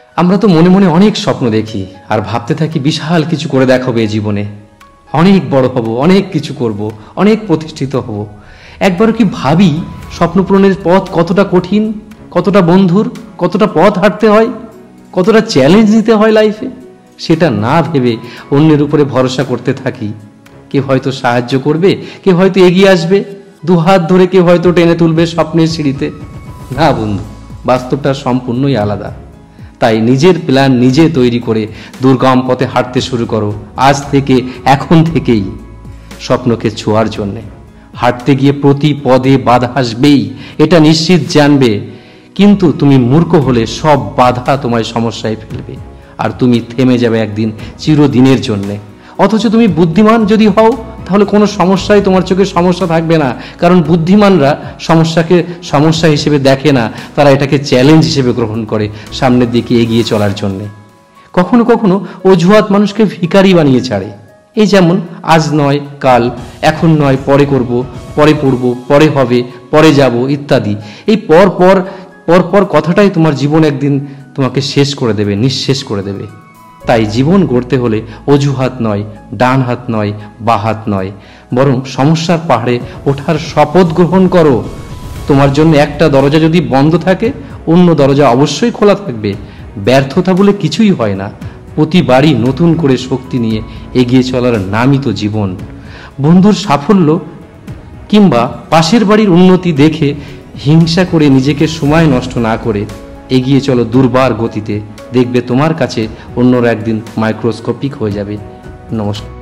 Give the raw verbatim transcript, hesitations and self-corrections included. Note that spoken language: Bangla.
আমরা তো মনে মনে অনেক স্বপ্ন দেখি আর ভাবতে থাকি বিশাল কিছু করে দেখাবো এই জীবনে, অনেক বড় হব, অনেক কিছু করব, অনেক প্রতিষ্ঠিত হব। একবারও কি ভাবি স্বপ্ন পূরণের পথ কতটা কঠিন, কতটা বন্ধুর, কতটা পথ হাঁটতে হয়, কতটা চ্যালেঞ্জ নিতে হয় লাইফে? সেটা না ভেবে অন্যের উপরে ভরসা করতে থাকি। কেউ হয়তো সাহায্য করবে, কেউ হয়তো এগিয়ে আসবে, দু হাত ধরে কেউ হয়তো টেনে তুলবে স্বপ্নের সিঁড়িতে। না বন্ধু, বাস্তবটা সম্পূর্ণই আলাদা। তাই নিজের প্ল্যান নিজে তৈরি করে দুর্গম পথে হাঁটতে শুরু করো আজ থেকে, এখন থেকেই, স্বপ্নকে ছোঁয়ার জন্যে। হাঁটতে গিয়ে প্রতি পদে বাধা আসবেই, এটা নিশ্চিত জানবে। কিন্তু তুমি মূর্খ হলে সব বাধা তোমায় সমস্যায় ফেলবে, আর তুমি থেমে যাবে একদিন চিরদিনের জন্যে। অথচ তুমি বুদ্ধিমান যদি হও, তাহলে কোনো সমস্যাই তোমার চোখে সমস্যা থাকবে না। কারণ বুদ্ধিমানরা সমস্যাকে সমস্যা হিসেবে দেখে না, তারা এটাকে চ্যালেঞ্জ হিসেবে গ্রহণ করে সামনের দিকে এগিয়ে চলার জন্যে। কখনো কখনো অজুহাত মানুষকে ভিখারি বানিয়ে ছাড়ে। এই যেমন আজ নয় কাল, এখন নয় পরে করব, পরে পড়ব, পরে হবে, পরে যাব ইত্যাদি। এই পর পর পর পর কথাটাই তোমার জীবন একদিন তোমাকে শেষ করে দেবে, নিঃশেষ করে দেবে। তাই জীবন গড়তে হলে অজুহাত নয়, ডান হাত নয়, বা হাত নয়, বরং সমস্যার পাহাড়ে ওঠার শপথ গ্রহণ করো। তোমার জন্য একটা দরজা যদি বন্ধ থাকে, অন্য দরজা অবশ্যই খোলা থাকবে। ব্যর্থতা বলে কিছুই হয় না, প্রতিবারই নতুন করে শক্তি নিয়ে এগিয়ে চলার নামই তো জীবন। বন্ধুর সাফল্য কিংবা পাশের বাড়ির উন্নতি দেখে হিংসা করে নিজেকে সময় নষ্ট না করে এগিয়ে চলো দুর্বার গতিতে। দেখবে তোমার কাছে অন্যরা একদিন মাইক্রোস্কোপিক হয়ে যাবে। নমস্কার।